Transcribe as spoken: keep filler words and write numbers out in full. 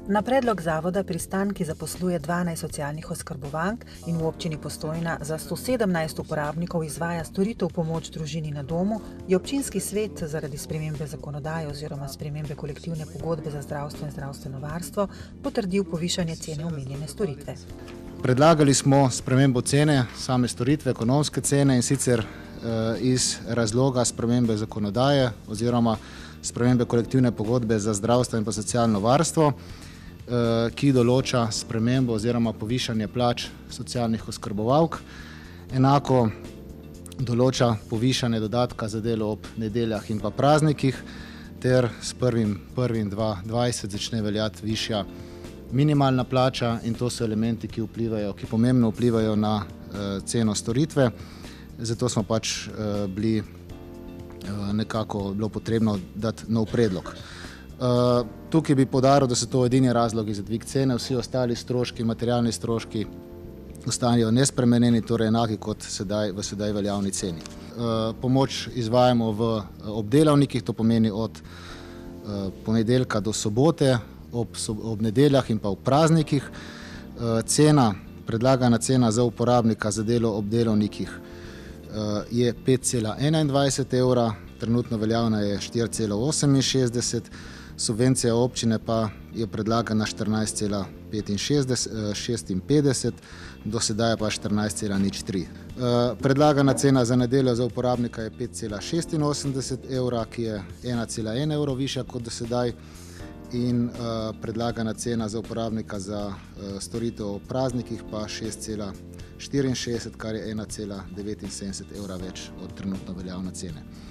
Na predlog zavoda Pristan, ki zaposluje dvanajst socialnih oskrbovank in v občini Postojna za sto sedemnajst uporabnikov izvaja storitev pomoč družini na domu, je občinski svet zaradi spremembe zakonodaje oziroma spremembe kolektivne pogodbe za zdravstvo in zdravstveno varstvo potrdil povišanje cene omenjene storitve. Predlagali smo spremembo cene same storitve, ekonomske cene, in sicer iz razloga spremembe zakonodaje oziroma spremembe kolektivne pogodbe za zdravstvo in pa socialno varstvo, ki določa spremembo oziroma povišanje plač socialnih oskrbovalk. Enako določa povišanje dodatka za delo ob nedeljah in pa praznikih, ter s prvim prvim dvajset začne veljati višja minimalna plača, in to so elementi, ki vplivajo, ki pomembno vplivajo na ceno storitve. Zato smo pač bili nekako bilo potrebno dati nov predlog. Tukaj bi poudaril, da so to edini razlogi za dvig cene, vsi ostali stroški, materialni stroški ostanejo nespremenjeni, torej enaki kot sedaj v sedaj veljavni ceni. Pomoč izvajamo v obdelavnikih, to pomeni od ponedeljka do sobote, ob, ob nedeljah in pa v praznikih. Cena, predlagana cena za uporabnika za delo ob delovnikih je pet cela enaindvajset evra, trenutno veljavna je štiri cela oseminšestdeset, subvencija občine pa je predlagana štirinajst cela šestinpetdeset, do sedaj pa štirinajst cela nič tri. Predlagana cena za nedeljo za uporabnika je pet cela šestinosemdeset evra, ki je ena cela en evro višja kot do sedaj, in predlagana cena za uporabnika za storitev ob praznikih pa šest cela štiriinšestdeset, kar je ena cela devetinsedemdeset evra več od trenutno veljavne cene.